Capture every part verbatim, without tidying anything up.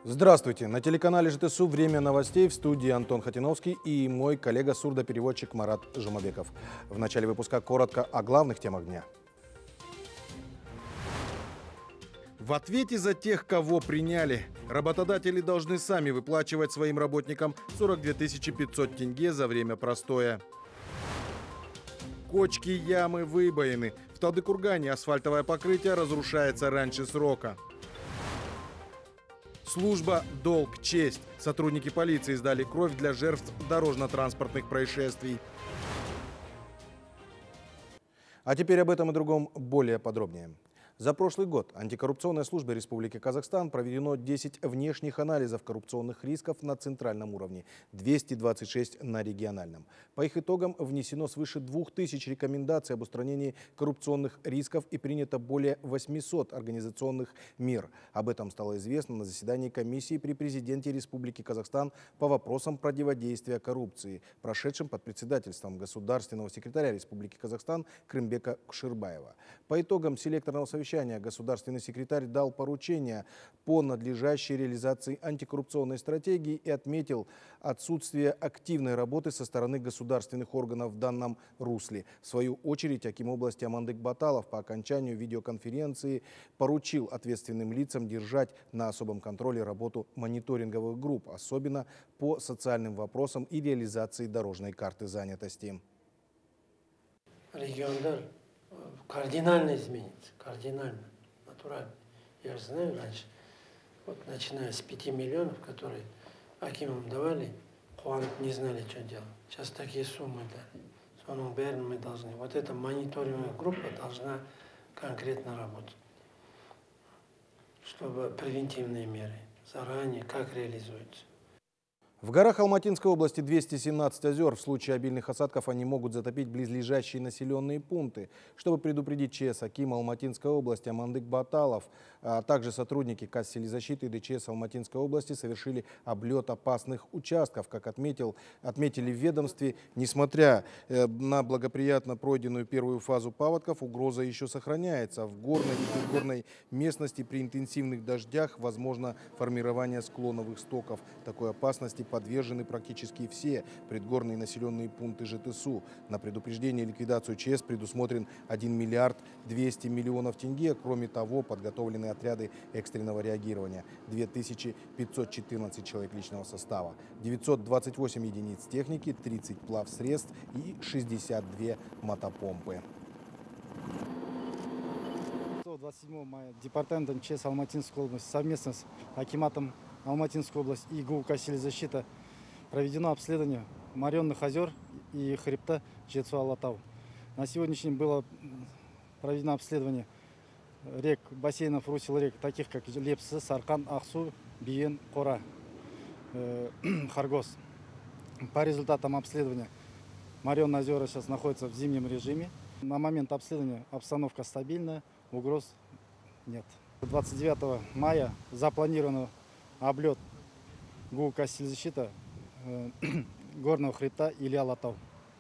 Здравствуйте! На телеканале ЖТСУ «Время новостей», в студии Антон Хатиновский и мой коллега-сурдопереводчик Марат Жумабеков. В начале выпуска коротко о главных темах дня. В ответе за тех, кого приняли, работодатели должны сами выплачивать своим работникам сорок две тысячи пятьсот тенге за время простоя. Кочки, ямы, выбоины. В Талдыкургане асфальтовое покрытие разрушается раньше срока. Служба «Долг, честь». Сотрудники полиции сдали кровь для жертв дорожно-транспортных происшествий. А теперь об этом и другом более подробнее. За прошлый год антикоррупционной службой Республики Казахстан проведено десять внешних анализов коррупционных рисков на центральном уровне, двести двадцать шесть на региональном. По их итогам внесено свыше двух тысяч рекомендаций об устранении коррупционных рисков и принято более восьмисот организационных мер. Об этом стало известно на заседании комиссии при президенте Республики Казахстан по вопросам противодействия коррупции, прошедшем под председательством государственного секретаря Республики Казахстан Крымбека Кушербаева. По итогам селекторного совещания государственный секретарь дал поручения по надлежащей реализации антикоррупционной стратегии и отметил отсутствие активной работы со стороны государственных органов в данном русле. В свою очередь, Аким области Амандык Баталов по окончанию видеоконференции поручил ответственным лицам держать на особом контроле работу мониторинговых групп, особенно по социальным вопросам и реализации дорожной карты занятости. Региондар кардинально изменится, кардинально, натурально. Я же знаю раньше, вот начиная с пяти миллионов, которые акимам давали, Куанов не знали, что делать. Сейчас такие суммы дали. Соның бәрін мы должны. Вот эта мониторинговая группа должна конкретно работать, чтобы превентивные меры заранее, как реализуются. В горах Алматинской области двести семнадцать озер. В случае обильных осадков они могут затопить близлежащие населенные пункты. Чтобы предупредить ЧС Акима Алматинской области Амандык Баталов, а также сотрудники Казсельзащиты и ДЧС Алматинской области совершили облет опасных участков. Как отметил, отметили в ведомстве, несмотря на благоприятно пройденную первую фазу паводков, угроза еще сохраняется. В горной и предгорной местности при интенсивных дождях возможно формирование склоновых стоков. Такой опасности подвержены практически все предгорные населенные пункты ЖТСУ. На предупреждение и ликвидацию ЧС предусмотрен один миллиард двести миллионов тенге. Кроме того, подготовлены отряды экстренного реагирования, две тысячи пятьсот четырнадцать человек личного состава, девятьсот двадцать восемь единиц техники, тридцать плавсредств и шестьдесят две мотопомпы. двадцать седьмого мая департаментом ЧС Алматинской области совместно с Акиматом Алматинской области и ГУ Казсельзащита проведено обследование моренных озер и хребта Жетсу-Алатау. На сегодняшний день было проведено обследование рек, бассейнов, русел рек, таких как Лепсы, Сарқан, Ахсу, Биен, Кора, э, Харгос. По результатам обследования моренные озера сейчас находятся в зимнем режиме. На момент обследования обстановка стабильная, угроз нет. двадцать девятого мая запланировано облет ГУ Казсельзащита э, горного хребта Или-Алатау.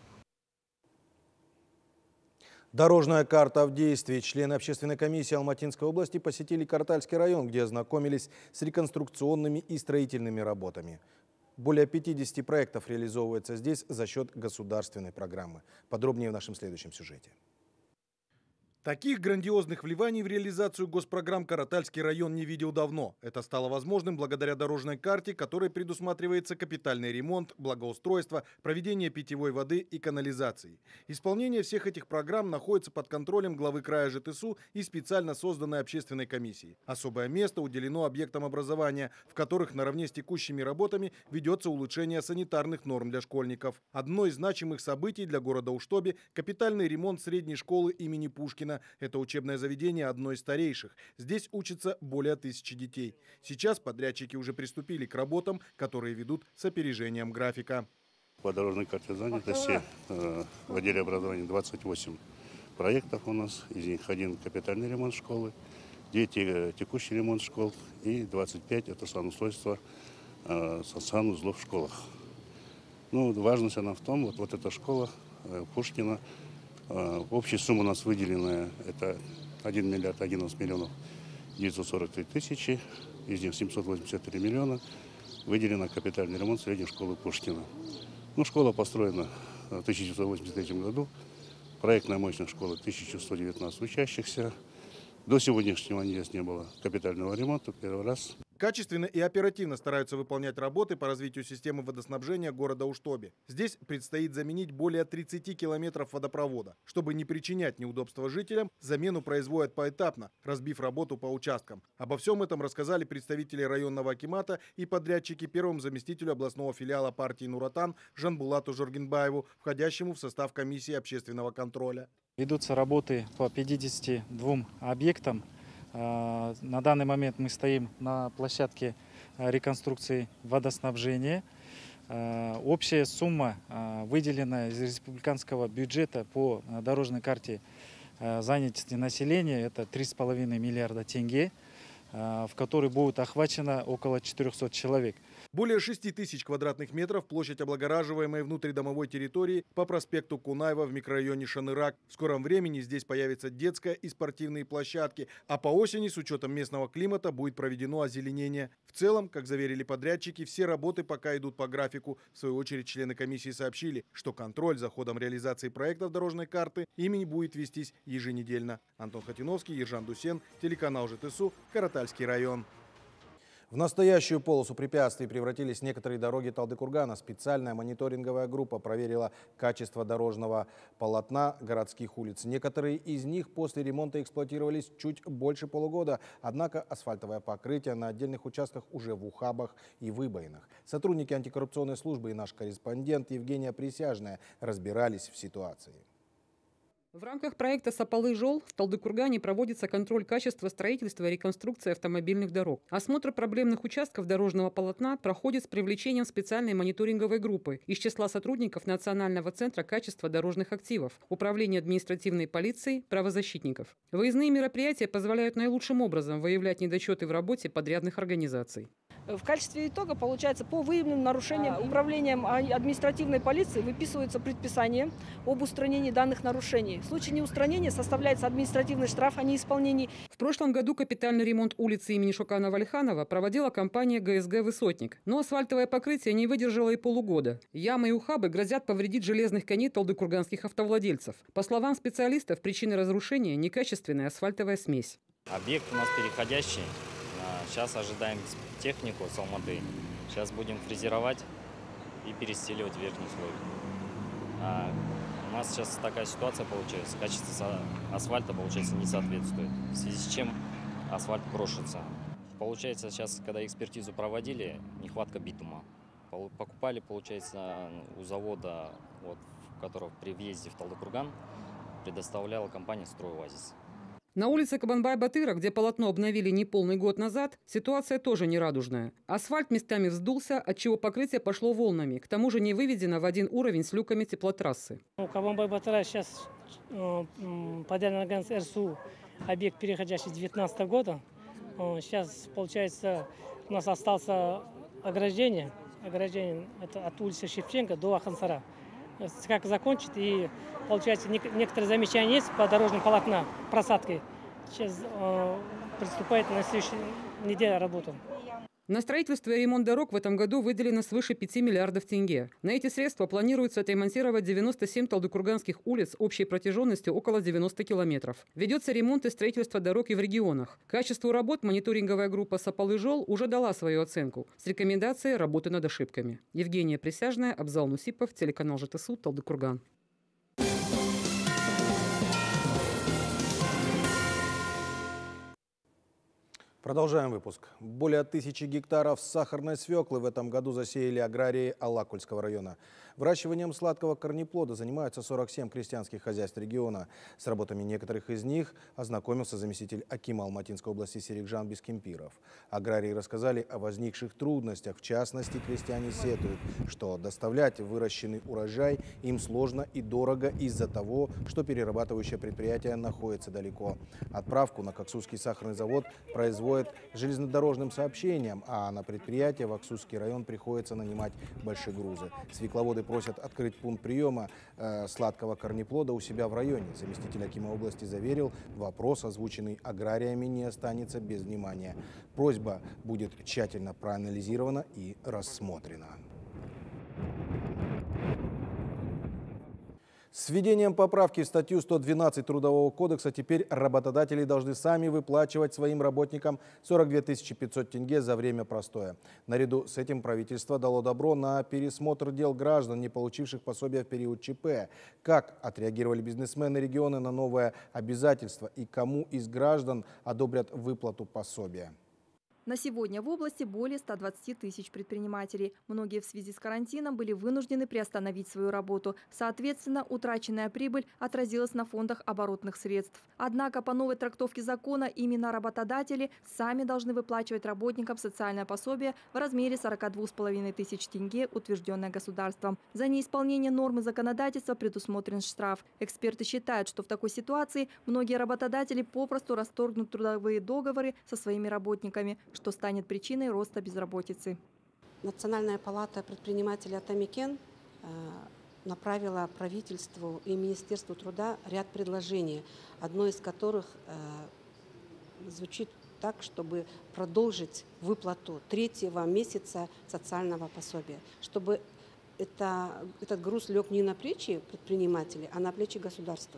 Дорожная карта в действии. Члены общественной комиссии Алматинской области посетили Картальский район, где ознакомились с реконструкционными и строительными работами. Более пятидесяти проектов реализовывается здесь за счет государственной программы. Подробнее в нашем следующем сюжете. Таких грандиозных вливаний в реализацию госпрограмм Каратальский район не видел давно. Это стало возможным благодаря дорожной карте, которой предусматривается капитальный ремонт, благоустройство, проведение питьевой воды и канализации. Исполнение всех этих программ находится под контролем главы края ЖТСУ и специально созданной общественной комиссией. Особое место уделено объектам образования, в которых наравне с текущими работами ведется улучшение санитарных норм для школьников. Одно из значимых событий для города Уштобе – капитальный ремонт средней школы имени Пушкина. Это учебное заведение одно из старейших. Здесь учатся более тысячи детей. Сейчас подрядчики уже приступили к работам, которые ведут с опережением графика. По дорожной карте занятости э, в отделе образования двадцать восемь проектов у нас. Из них один капитальный ремонт школы, девять текущий ремонт школ и двадцать пять это санустройство э, санузлов в школах. Ну, важность она в том, вот, вот эта школа э, Пушкина, Общая сумма у нас выделенная, это один миллиард одиннадцать миллионов девятьсот сорок три тысячи, из них семьсот восемьдесят три миллиона выделено капитальный ремонт средней школы Пушкина. Ну, школа построена в тысяча девятьсот восемьдесят третьем году. Проектная мощность школы тысяча сто девятнадцать учащихся. До сегодняшнего дня не было капитального ремонта, первый раз. Качественно и оперативно стараются выполнять работы по развитию системы водоснабжения города Уштобе. Здесь предстоит заменить более тридцати километров водопровода. Чтобы не причинять неудобства жителям, замену производят поэтапно, разбив работу по участкам. Обо всем этом рассказали представители районного акимата и подрядчики первому заместителю областного филиала партии «Нур-Отан» Жанбулату Жоргенбаеву, входящему в состав комиссии общественного контроля. Ведутся работы по пятидесяти двум объектам. На данный момент мы стоим на площадке реконструкции водоснабжения. Общая сумма, выделенная из республиканского бюджета по дорожной карте занятости населения, это три с половиной миллиарда тенге, в которой будет охвачено около четырёхсот человек. Более шести тысяч квадратных метров площадь облагораживаемой внутридомовой территории по проспекту Кунаева в микрорайоне Шанырак. В скором времени здесь появится детская и спортивные площадки, а по осени с учетом местного климата будет проведено озеленение. В целом, как заверили подрядчики, все работы пока идут по графику. В свою очередь члены комиссии сообщили, что контроль за ходом реализации проектов дорожной карты ими будет вестись еженедельно. Антон Хатиновский, Ержан Дусен, телеканал ЖТСУ, Каратальский район. В настоящую полосу препятствий превратились некоторые дороги Талды-Кургана. Специальная мониторинговая группа проверила качество дорожного полотна городских улиц. Некоторые из них после ремонта эксплуатировались чуть больше полугода. Однако асфальтовое покрытие на отдельных участках уже в ухабах и выбоинах. Сотрудники антикоррупционной службы и наш корреспондент Евгения Присяжная разбирались в ситуации. В рамках проекта «Сапалы-Жол» в Талды-Кургане проводится контроль качества строительства и реконструкции автомобильных дорог. Осмотр проблемных участков дорожного полотна проходит с привлечением специальной мониторинговой группы из числа сотрудников Национального центра качества дорожных активов, Управления административной полиции, правозащитников. Выездные мероприятия позволяют наилучшим образом выявлять недочеты в работе подрядных организаций. В качестве итога, получается, по выявленным нарушениям управлением административной полиции выписывается предписание об устранении данных нарушений. В случае неустранения составляется административный штраф о неисполнении. В прошлом году капитальный ремонт улицы имени Шоканова-Алиханова проводила компания ГСГ «Высотник». Но асфальтовое покрытие не выдержало и полугода. Ямы и ухабы грозят повредить железных коней талдыкурганских автовладельцев. По словам специалистов, причиной разрушения – некачественная асфальтовая смесь. Объект у нас переходящий. Сейчас ожидаем технику с Алматы. Сейчас будем фрезеровать и перестеливать верхний слой. А у нас сейчас такая ситуация получается. Качество асфальта, получается, не соответствует. В связи с чем асфальт крошится. Получается, сейчас, когда экспертизу проводили, нехватка битума. Покупали, получается, у завода, вот, которого при въезде в Талды-Курган предоставляла компания «Стройоазис». На улице Кабанбай-Батыра, где полотно обновили неполный год назад, ситуация тоже нерадужная. Асфальт местами вздулся, отчего покрытие пошло волнами. К тому же не выведено в один уровень с люками теплотрассы. У Кабанбай-Батыра сейчас подъемный организация РСУ, объект, переходящий с две тысячи девятнадцатого года. Сейчас, получается, у нас осталось ограждение. Ограждение это от улицы Шевченко до Ахансара. Как закончить, и получается некоторые замечания есть по дорожным полотнам просадкой. Сейчас э, приступает на следующей неделе работу. На строительство и ремонт дорог в этом году выделено свыше пяти миллиардов тенге. На эти средства планируется отремонтировать девяносто семь талдыкурганских улиц общей протяженностью около девяноста километров. Ведется ремонт и строительство дорог и в регионах. Качеству работ мониторинговая группа «Сапалы-Жол» уже дала свою оценку с рекомендацией работы над ошибками. Евгения Присяжная, Абзал Нусипов, телеканал ЖТСУ, Талды-Курган. Продолжаем выпуск. Более тысячи гектаров сахарной свеклы в этом году засеяли аграрии Алакульского района. Выращиванием сладкого корнеплода занимаются сорок семь крестьянских хозяйств региона. С работами некоторых из них ознакомился заместитель акима Алматинской области Серикжан Бескемпиров. Аграрии рассказали о возникших трудностях. В частности, крестьяне сетуют, что доставлять выращенный урожай им сложно и дорого из-за того, что перерабатывающее предприятие находится далеко. Отправку на Коксусский сахарный завод производят руководит железнодорожным сообщением, а на предприятие в Аксусский район приходится нанимать большегрузы. Свекловоды просят открыть пункт приема э, сладкого корнеплода у себя в районе. Заместитель акима области заверил, вопрос, озвученный аграриями, не останется без внимания. Просьба будет тщательно проанализирована и рассмотрена. С введением поправки в статью сто двенадцать Трудового кодекса теперь работодатели должны сами выплачивать своим работникам сорок две тысячи пятьсот тенге за время простоя. Наряду с этим правительство дало добро на пересмотр дел граждан, не получивших пособия в период ЧП. Как отреагировали бизнесмены региона на новое обязательство и кому из граждан одобрят выплату пособия? На сегодня в области более ста двадцати тысяч предпринимателей. Многие в связи с карантином были вынуждены приостановить свою работу. Соответственно, утраченная прибыль отразилась на фондах оборотных средств. Однако по новой трактовке закона именно работодатели сами должны выплачивать работникам социальное пособие в размере сорока двух с половиной тысяч тенге, утвержденное государством. За неисполнение нормы законодательства предусмотрен штраф. Эксперты считают, что в такой ситуации многие работодатели попросту расторгнут трудовые договоры со своими работниками, что станет причиной роста безработицы. Национальная палата предпринимателей Атамекен направила правительству и Министерству труда ряд предложений, одно из которых звучит так, чтобы продолжить выплату третьего месяца социального пособия, чтобы это, этот груз лег не на плечи предпринимателей, а на плечи государства.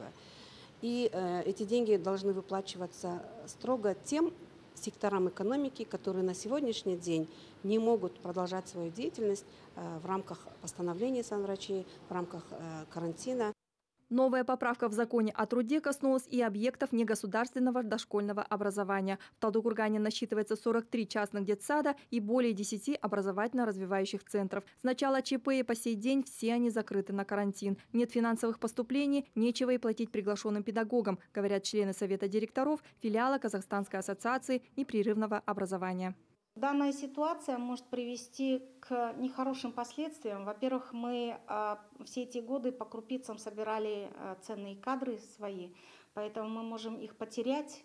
И эти деньги должны выплачиваться строго тем секторам экономики, которые на сегодняшний день не могут продолжать свою деятельность в рамках постановления санврачей, в рамках карантина. Новая поправка в законе о труде коснулась и объектов негосударственного дошкольного образования. В Талдыкургане насчитывается сорок три частных детсада и более десяти образовательно-развивающих центров. С начала ЧП и по сей день все они закрыты на карантин. Нет финансовых поступлений, нечего и платить приглашенным педагогам, говорят члены Совета директоров филиала Казахстанской ассоциации непрерывного образования. Данная ситуация может привести к нехорошим последствиям. Во-первых, мы а, все эти годы по крупицам собирали а, ценные кадры свои, поэтому мы можем их потерять.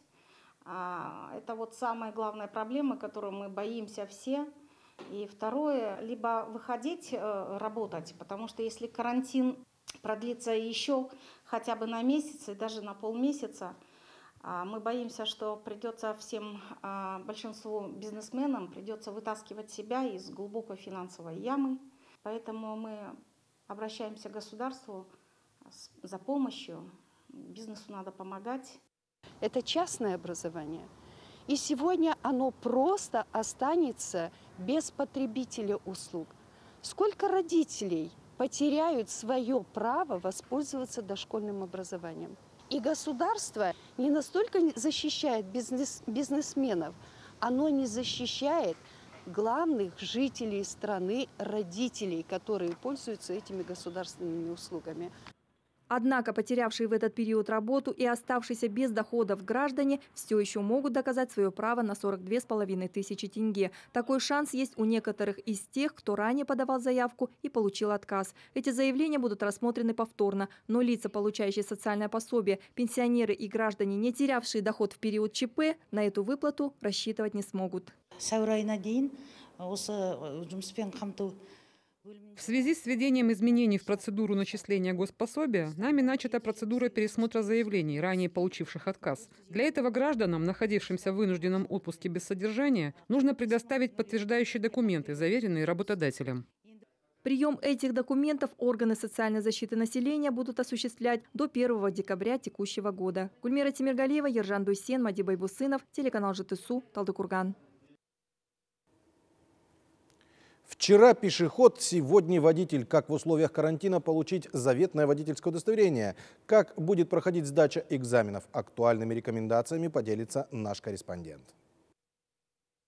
А, это вот самая главная проблема, которую мы боимся все. И второе, либо выходить а, работать, потому что если карантин продлится еще хотя бы на месяц и даже на полмесяца, мы боимся, что придется всем, большинству бизнесменам, придется вытаскивать себя из глубокой финансовой ямы. Поэтому мы обращаемся к государству за помощью. Бизнесу надо помогать. Это частное образование. И сегодня оно просто останется без потребителя услуг. Сколько родителей потеряют свое право воспользоваться дошкольным образованием? И государство не настолько защищает бизнес, бизнесменов, оно не защищает главных жителей страны, родителей, которые пользуются этими государственными услугами. Однако потерявшие в этот период работу и оставшиеся без доходов граждане все еще могут доказать свое право на сорок две с половиной тысячи тенге. Такой шанс есть у некоторых из тех, кто ранее подавал заявку и получил отказ. Эти заявления будут рассмотрены повторно, но лица, получающие социальное пособие, пенсионеры и граждане, не терявшие доход в период ЧП, на эту выплату рассчитывать не смогут. В связи с введением изменений в процедуру начисления госпособия нами начата процедура пересмотра заявлений, ранее получивших отказ. Для этого гражданам, находившимся в вынужденном отпуске без содержания, нужно предоставить подтверждающие документы, заверенные работодателем. Прием этих документов органы социальной защиты населения будут осуществлять до первого декабря текущего года. Гульмира Тимиргалиева, Ержан Дуйсен, Мади Байбусынов, телеканал ЖТСУ, Талдыкурган. Вчера пешеход, сегодня водитель. Как в условиях карантина получить заветное водительское удостоверение? Как будет проходить сдача экзаменов? Актуальными рекомендациями поделится наш корреспондент.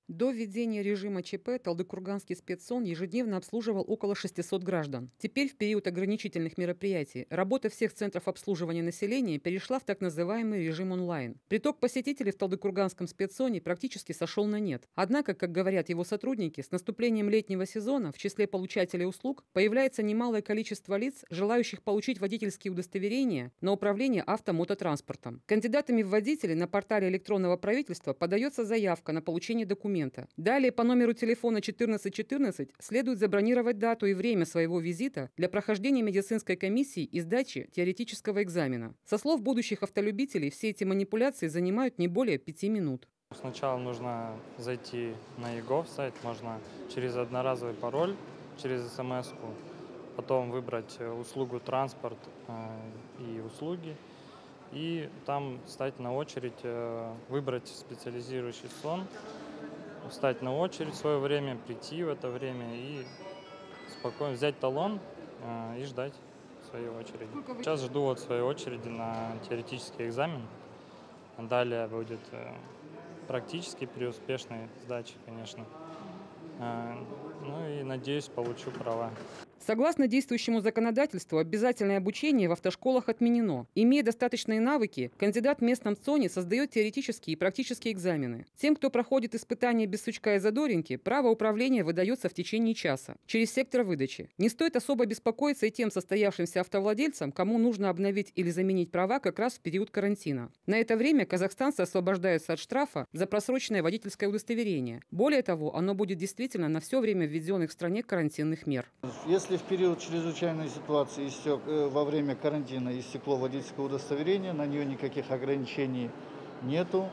До введения режима ЧП Талдыкурганский спецсон ежедневно обслуживал около шестисот граждан. Теперь, в период ограничительных мероприятий, работа всех центров обслуживания населения перешла в так называемый режим онлайн. Приток посетителей в Талдыкурганском спецсоне практически сошел на нет. Однако, как говорят его сотрудники, с наступлением летнего сезона в числе получателей услуг появляется немалое количество лиц, желающих получить водительские удостоверения на управление автомототранспортом. Кандидатами в водители на портале электронного правительства подается заявка на получение документов. Далее по номеру телефона четырнадцать четырнадцать следует забронировать дату и время своего визита для прохождения медицинской комиссии и сдачи теоретического экзамена. Со слов будущих автолюбителей, все эти манипуляции занимают не более пяти минут. Сначала нужно зайти на ЕГОВ сайт, можно через одноразовый пароль, через смс-ку, потом выбрать услугу транспорт и услуги, и там встать на очередь, выбрать специализирующий сон, встать на очередь в свое время, прийти в это время и спокойно взять талон э, и ждать своей очереди. Сейчас жду вот своей очереди на теоретический экзамен. Далее будет э, практический при успешной сдаче, конечно. Э, ну и надеюсь, получу права. Согласно действующему законодательству, обязательное обучение в автошколах отменено. Имея достаточные навыки, кандидат в местном ЦОНе создает теоретические и практические экзамены. Тем, кто проходит испытания без сучка и задоринки, право управления выдается в течение часа через сектор выдачи. Не стоит особо беспокоиться и тем состоявшимся автовладельцам, кому нужно обновить или заменить права как раз в период карантина. На это время казахстанцы освобождаются от штрафа за просроченное водительское удостоверение. Более того, оно будет действительно на все время введенных в стране карантинных мер. Если в период чрезвычайной ситуации истек, во время карантина истекло водительское удостоверение, на нее никаких ограничений нету.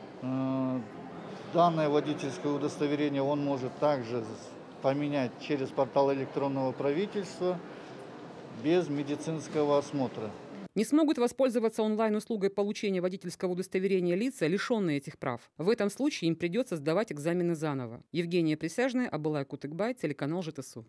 Данное водительское удостоверение он может также поменять через портал электронного правительства без медицинского осмотра. Не смогут воспользоваться онлайн-услугой получения водительского удостоверения лица, лишенные этих прав. В этом случае им придется сдавать экзамены заново. Евгения Присяжная, Абылай Кутыкбай, телеканал ЖТСУ.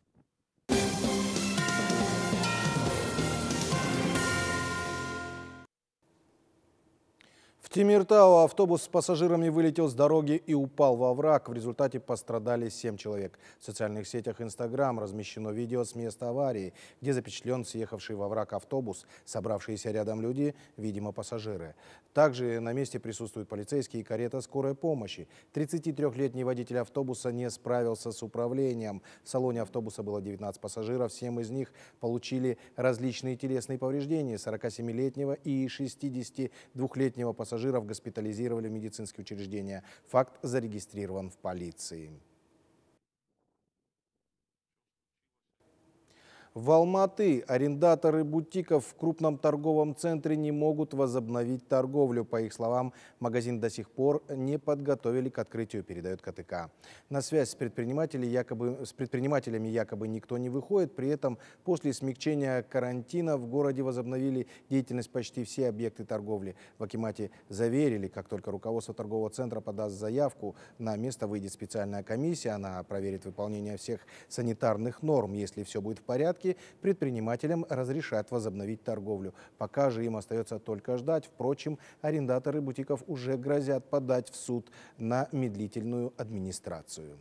В Темиртау автобус с пассажирами вылетел с дороги и упал во овраг. В результате пострадали семь человек. В социальных сетях Инстаграм размещено видео с места аварии, где запечатлен съехавший во овраг автобус. Собравшиеся рядом люди, видимо, пассажиры. Также на месте присутствуют полицейские и карета скорой помощи. тридцатитрёхлетний водитель автобуса не справился с управлением. В салоне автобуса было девятнадцать пассажиров. семь из них получили различные телесные повреждения. сорокасемилетнего и шестидесятидвухлетнего пассажира госпитализировали в медицинские учреждения. Факт зарегистрирован в полиции. В Алматы арендаторы бутиков в крупном торговом центре не могут возобновить торговлю. По их словам, магазин до сих пор не подготовили к открытию, передает ка тэ ка. На связь с предпринимателями якобы, с предпринимателями якобы никто не выходит. При этом после смягчения карантина в городе возобновили деятельность почти все объекты торговли. В акимате заверили, как только руководство торгового центра подаст заявку, на место выйдет специальная комиссия. Она проверит выполнение всех санитарных норм. Если все будет в порядке, предпринимателям разрешат возобновить торговлю. Пока же им остается только ждать. Впрочем, арендаторы бутиков уже грозят подать в суд на медлительную администрацию.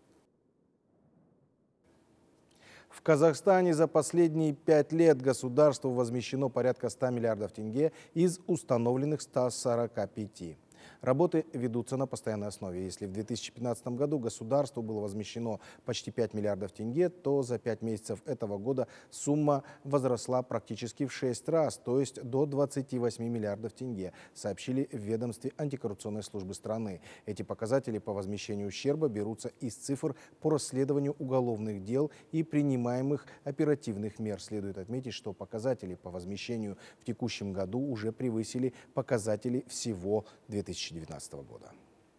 В Казахстане за последние пять лет государству возмещено порядка ста миллиардов тенге из установленных ста сорока пяти. Работы ведутся на постоянной основе. Если в две тысячи пятнадцатом году государству было возмещено почти пять миллиардов тенге, то за пять месяцев этого года сумма возросла практически в шесть раз, то есть до двадцати восьми миллиардов тенге, сообщили в ведомстве антикоррупционной службы страны. Эти показатели по возмещению ущерба берутся из цифр по расследованию уголовных дел и принимаемых оперативных мер. Следует отметить, что показатели по возмещению в текущем году уже превысили показатели всего две тысячи девятнадцатого года.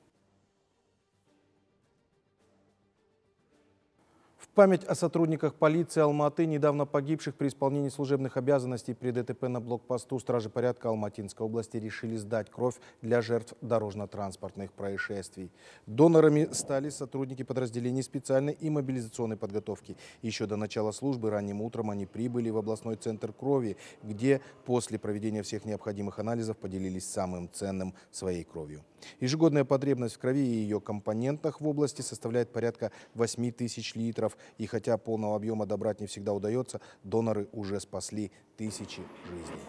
В память о сотрудниках полиции Алматы, недавно погибших при исполнении служебных обязанностей при дэ тэ пэ на блокпосту, стражи порядка Алматинской области решили сдать кровь для жертв дорожно-транспортных происшествий. Донорами стали сотрудники подразделений специальной и мобилизационной подготовки. Еще до начала службы ранним утром они прибыли в областной центр крови, где после проведения всех необходимых анализов поделились самым ценным – своей кровью. Ежегодная потребность в крови и ее компонентах в области составляет порядка восьми тысяч литров. И хотя полного объема добрать не всегда удается, доноры уже спасли тысячи жизней.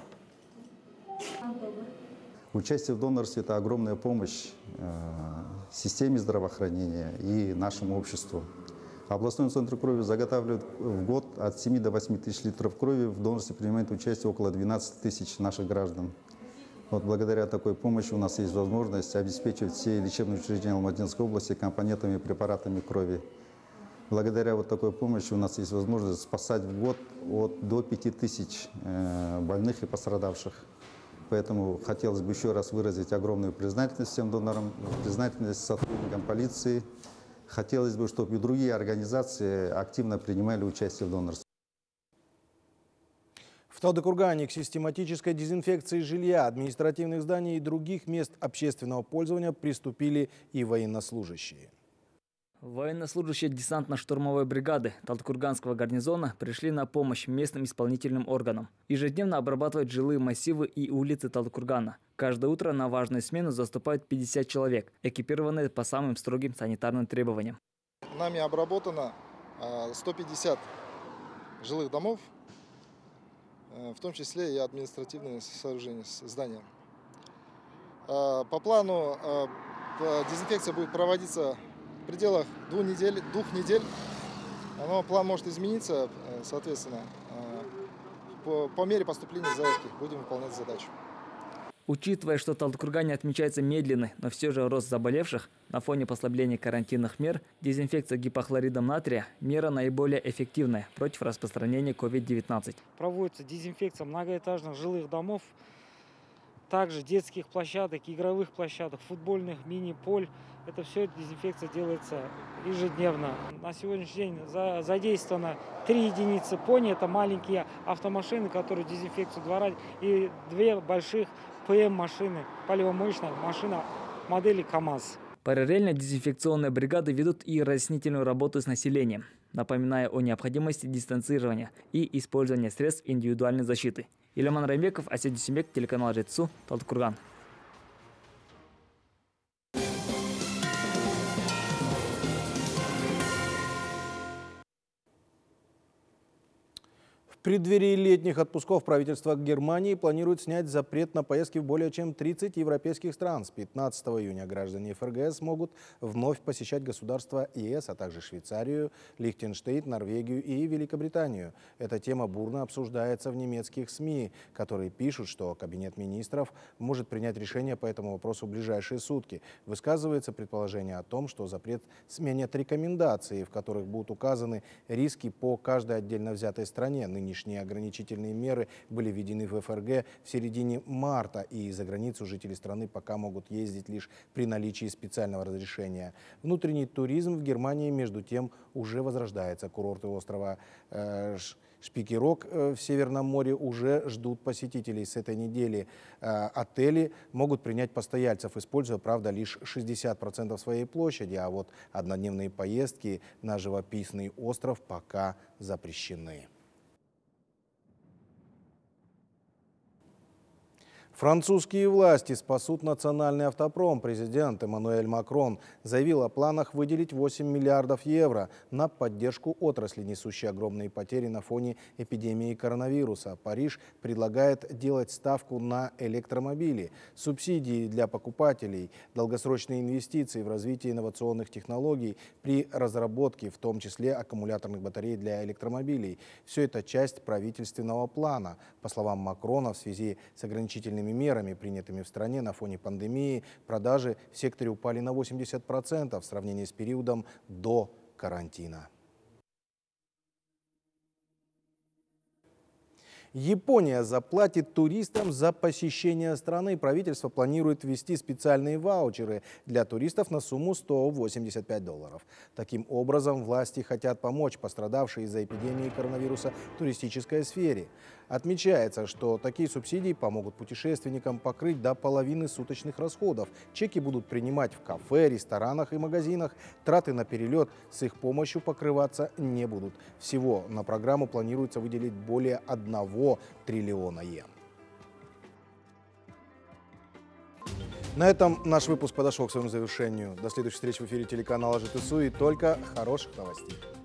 Участие в донорстве – это огромная помощь системе здравоохранения и нашему обществу. Областной центр крови заготавливает в год от семи до восьми тысяч литров крови. В донорстве принимает участие около двенадцати тысяч наших граждан. Вот благодаря такой помощи у нас есть возможность обеспечивать все лечебные учреждения Алматинской области компонентами и препаратами крови. Благодаря вот такой помощи у нас есть возможность спасать в год от до пяти тысяч больных и пострадавших. Поэтому хотелось бы еще раз выразить огромную признательность всем донорам, признательность сотрудникам полиции. Хотелось бы, чтобы и другие организации активно принимали участие в донорстве. В Талдыкургане к систематической дезинфекции жилья, административных зданий и других мест общественного пользования приступили и военнослужащие. Военнослужащие десантно-штурмовой бригады Талдыкурганского гарнизона пришли на помощь местным исполнительным органам. Ежедневно обрабатывают жилые массивы и улицы Талдыкургана. Каждое утро на важную смену заступают пятьдесят человек, экипированные по самым строгим санитарным требованиям. Нами обработано сто пятьдесят жилых домов, в том числе и административные сооружения, здания. По плану дезинфекция будет проводиться в пределах двух недель, двух недель. Но план может измениться, соответственно, по, по мере поступления заявки будем выполнять задачу. Учитывая, что в Талдыкургане отмечается медленный, но все же рост заболевших, на фоне послабления карантинных мер, дезинфекция гипохлоридом натрия – мера наиболее эффективная против распространения ковид девятнадцать. Проводится дезинфекция многоэтажных жилых домов, также детских площадок, игровых площадок, футбольных, мини-поль. Это все дезинфекция делается ежедневно. На сегодняшний день задействовано три единицы пони. Это маленькие автомашины, которые дезинфекцию двора, и две больших ПМ-машины, поливомоечная машина модели КАМАЗ. Параллельно дезинфекционные бригады ведут и разъяснительную работу с населением, напоминая о необходимости дистанцирования и использования средств индивидуальной защиты. Ильман Раймбеков, Асет Дюсембек, телеканал Жетсу, Талдыкурган. В преддверии летних отпусков правительство Германии планирует снять запрет на поездки в более чем тридцать европейских стран. С пятнадцатого июня граждане ФРГ смогут вновь посещать государства ЕС, а также Швейцарию, Лихтенштейн, Норвегию и Великобританию. Эта тема бурно обсуждается в немецких СМИ, которые пишут, что Кабинет министров может принять решение по этому вопросу в ближайшие сутки. Высказывается предположение о том, что запрет сменят рекомендации, в которых будут указаны риски по каждой отдельно взятой стране. Нынешние ограничительные меры были введены в ФРГ в середине марта, и за границу жители страны пока могут ездить лишь при наличии специального разрешения. Внутренний туризм в Германии, между тем, уже возрождается. Курорты острова э, Шпикерок в Северном море уже ждут посетителей. С этой недели э, отели могут принять постояльцев, используя, правда, лишь шестьдесят процентов своей площади, а вот однодневные поездки на живописный остров пока запрещены. Французские власти спасут национальный автопром. Президент Эммануэль Макрон заявил о планах выделить восемь миллиардов евро на поддержку отрасли, несущей огромные потери на фоне эпидемии коронавируса. Париж предлагает делать ставку на электромобили, субсидии для покупателей, долгосрочные инвестиции в развитие инновационных технологий при разработке, в том числе аккумуляторных батарей для электромобилей. Все это часть правительственного плана. По словам Макрона, в связи с ограничительными мерами, принятыми в стране на фоне пандемии, продажи в секторе упали на восемьдесят процентов в сравнении с периодом до карантина. Япония заплатит туристам за посещение страны. Правительство планирует ввести специальные ваучеры для туристов на сумму сто восемьдесят пять долларов. Таким образом, власти хотят помочь пострадавшей из-за эпидемии коронавируса туристической сфере. Отмечается, что такие субсидии помогут путешественникам покрыть до половины суточных расходов. Чеки будут принимать в кафе, ресторанах и магазинах. Траты на перелет с их помощью покрываться не будут. Всего на программу планируется выделить более одного триллиона йен. На этом наш выпуск подошел к своему завершению. До следующей встречи в эфире телеканала ЖТСУ и только хороших новостей.